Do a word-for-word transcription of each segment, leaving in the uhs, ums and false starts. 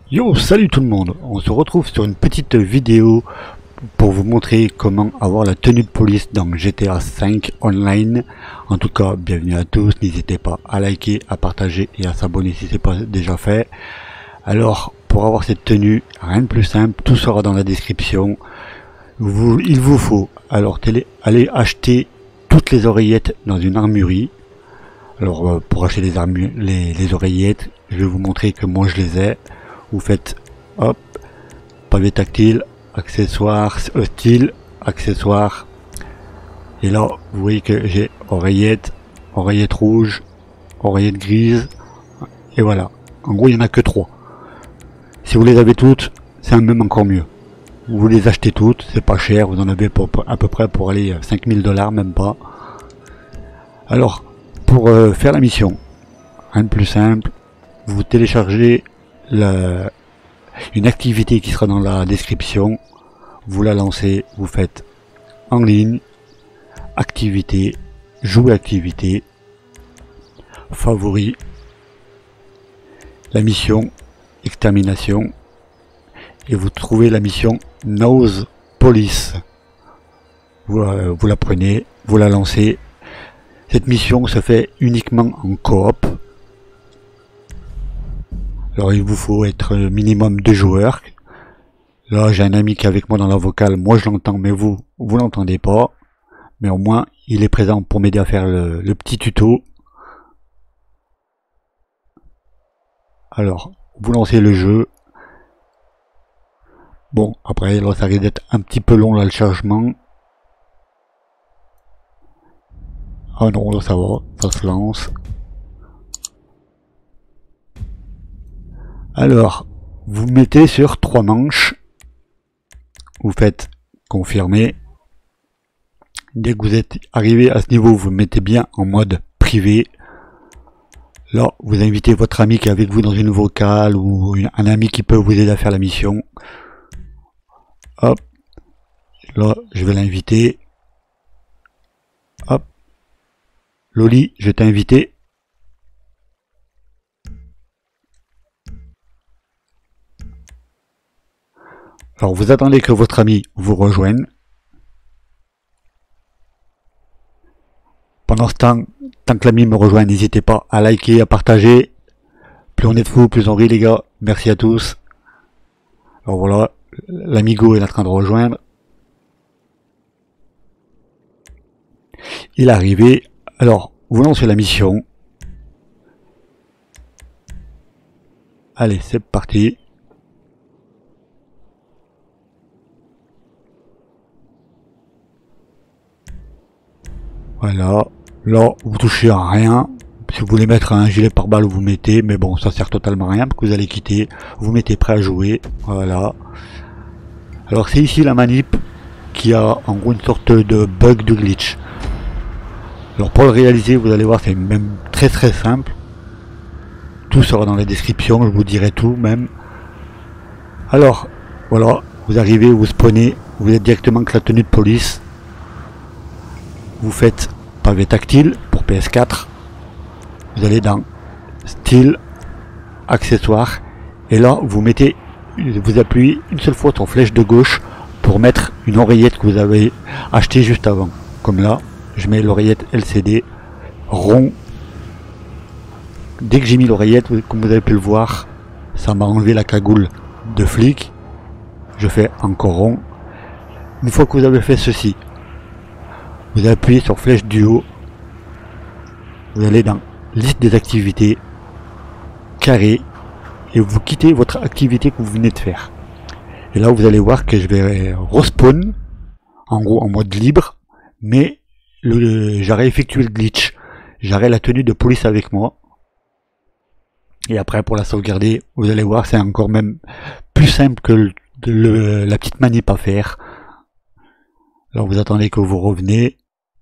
Yo, salut tout le monde. On se retrouve sur une petite vidéo pour vous montrer comment avoir la tenue de police dans G T A cinq Online. En tout cas, bienvenue à tous. N'hésitez pas à liker, à partager et à s'abonner si ce n'est pas déjà fait. Alors, pour avoir cette tenue, rien de plus simple, tout sera dans la description. Vous, il vous faut alors télé, aller acheter toutes les oreillettes dans une armurerie. Alors, euh, pour acheter les, armu les, les oreillettes, je vais vous montrer que moi je les ai. Vous faites hop, pavé tactile, accessoires, euh, style, accessoires. Et là, vous voyez que j'ai oreillette, oreillette rouge, oreillette grise. Et voilà. En gros, il n'y en a que trois. Si vous les avez toutes, c'est même encore mieux. Vous les achetez toutes, c'est pas cher. Vous en avez pour, à peu près pour aller cinq mille dollars, même pas. Alors, pour euh, faire la mission, rien de plus simple. Vous téléchargez La, une activité qui sera dans la description, vous la lancez, vous faites en ligne, activité, jouer activité, favori, la mission, extermination, et vous trouvez la mission Nose Police. Vous, euh, vous la prenez, vous la lancez. Cette mission se fait uniquement en coop. Alors il vous faut être minimum deux joueurs. Là j'ai un ami qui est avec moi dans la vocale, moi je l'entends mais vous, vous l'entendez pas. Mais au moins il est présent pour m'aider à faire le, le petit tuto. Alors vous lancez le jeu. Bon après là ça risque d'être un petit peu long là le chargement. Ah non là ça va, ça se lance. Alors, vous mettez sur trois manches, vous faites confirmer. Dès que vous êtes arrivé à ce niveau, vous mettez bien en mode privé. Là, vous invitez votre ami qui est avec vous dans une vocale ou un ami qui peut vous aider à faire la mission. Hop, là, je vais l'inviter. Hop, Loli, je t'ai invité. Alors vous attendez que votre ami vous rejoigne. Pendant ce temps, tant que l'ami me rejoint, n'hésitez pas à liker, à partager. Plus on est de fous, plus on rit les gars. Merci à tous. Alors voilà, l'amigo est en train de rejoindre. Il est arrivé. Alors, vous lancez la mission. Allez, c'est parti. Voilà, là vous touchez à rien. Si vous voulez mettre un gilet pare-balles, vous mettez, mais bon ça sert totalement à rien parce que vous allez quitter. Vous mettez prêt à jouer, voilà. Alors c'est ici la manip qui a en gros une sorte de bug, de glitch. Alors pour le réaliser, vous allez voir, c'est même très très simple. Tout sera dans la description, je vous dirai tout même. Alors voilà, vous arrivez, vous spawnez, vous êtes directement avec la tenue de police. Vous faites pavé tactile pour P S quatre. Vous allez dans style, accessoires. Et là, vous mettez, vous appuyez une seule fois sur flèche de gauche pour mettre une oreillette que vous avez achetée juste avant. Comme là, je mets l'oreillette L C D rond. Dès que j'ai mis l'oreillette, comme vous avez pu le voir, ça m'a enlevé la cagoule de flic. Je fais encore rond. Une fois que vous avez fait ceci, vous appuyez sur flèche du haut, vous allez dans liste des activités, carré, et vous quittez votre activité que vous venez de faire. Et là vous allez voir que je vais respawn, en gros en mode libre, mais j'aurai effectué le glitch, j'aurai la tenue de police avec moi. Et après pour la sauvegarder, vous allez voir c'est encore même plus simple que le, le, la petite manip à faire. Alors vous attendez que vous revenez.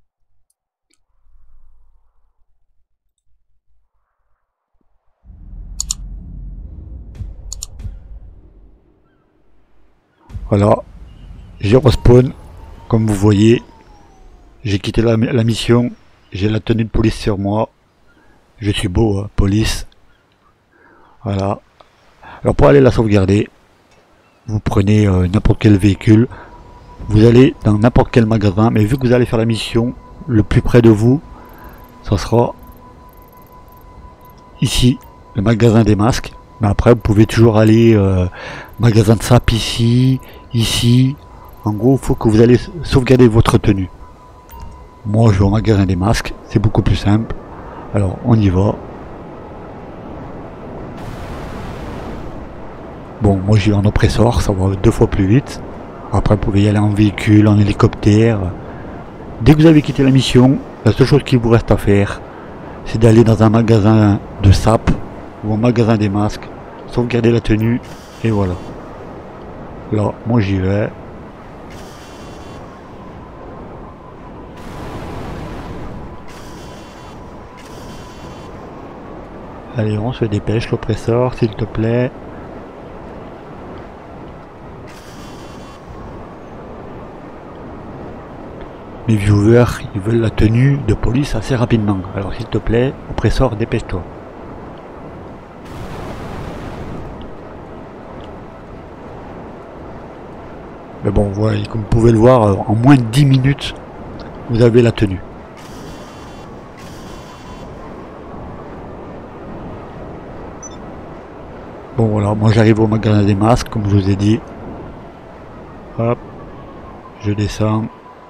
Voilà, j'ai respawn, comme vous voyez, j'ai quitté la, la mission, j'ai la tenue de police sur moi, je suis beau, hein, police, voilà. Alors pour aller la sauvegarder, vous prenez euh, n'importe quel véhicule, vous allez dans n'importe quel magasin, mais vu que vous allez faire la mission le plus près de vous, ça sera ici, le magasin des masques. Mais après vous pouvez toujours aller euh, magasin de sap ici, ici. En gros, il faut que vous allez sauvegarder votre tenue. Moi je vais au magasin des masques, c'est beaucoup plus simple. Alors on y va. Bon, moi j'y vais en oppressor, ça va deux fois plus vite. Après vous pouvez y aller en véhicule, en hélicoptère. Dès que vous avez quitté la mission, la seule chose qu'il vous reste à faire, c'est d'aller dans un magasin de sap ou un magasin des masques, sauvegarder la tenue, et voilà. Là, moi j'y vais. Allez, on se dépêche, l'oppressor, s'il te plaît. Mes viewers, ils veulent la tenue de police assez rapidement. Alors s'il te plaît, oppressor, dépêche-toi. Mais bon, voilà, comme vous pouvez le voir, en moins de dix minutes, vous avez la tenue. Bon voilà, moi j'arrive au magasin des masques, comme je vous ai dit. Hop, je descends.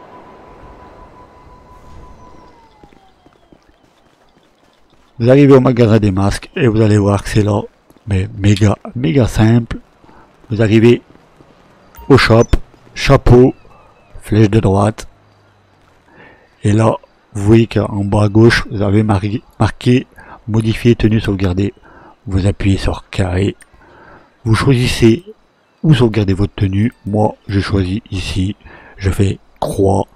Vous arrivez au magasin des masques et vous allez voir que c'est là, mais méga, méga simple. Vous arrivez au shop, chapeau, flèche de droite. Et là, vous voyez qu'en bas à gauche, vous avez marqué, marqué modifier tenue sauvegardée. Vous appuyez sur carré. Vous choisissez où sauvegarder votre tenue. Moi, je choisis ici. Je fais croix.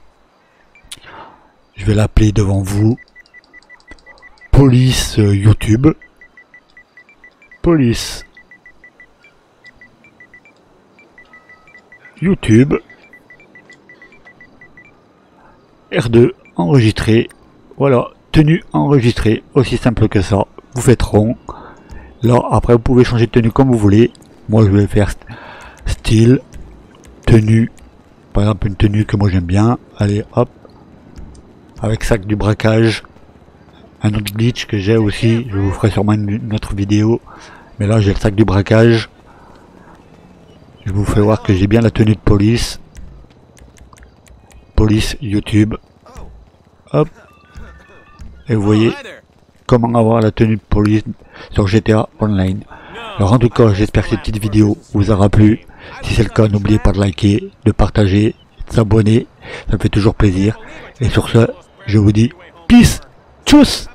Je vais l'appeler devant vous. Police euh, YouTube. Police YouTube. R deux enregistré. Voilà, tenue enregistrée. Aussi simple que ça. Vous faites rond. Là, après, vous pouvez changer de tenue comme vous voulez. Moi, je vais faire style, tenue. Par exemple, une tenue que moi j'aime bien. Allez, hop. Avec sac du braquage. Un autre glitch que j'ai aussi. Je vous ferai sûrement une, une autre vidéo. Mais là, j'ai le sac du braquage. Je vous fais voir que j'ai bien la tenue de police. Police YouTube. Hop. Et vous voyez comment avoir la tenue de police sur G T A Online. Alors en tout cas, j'espère que cette petite vidéo vous aura plu. Si c'est le cas, n'oubliez pas de liker, de partager, de s'abonner. Ça me fait toujours plaisir. Et sur ce, je vous dis peace, tchuss.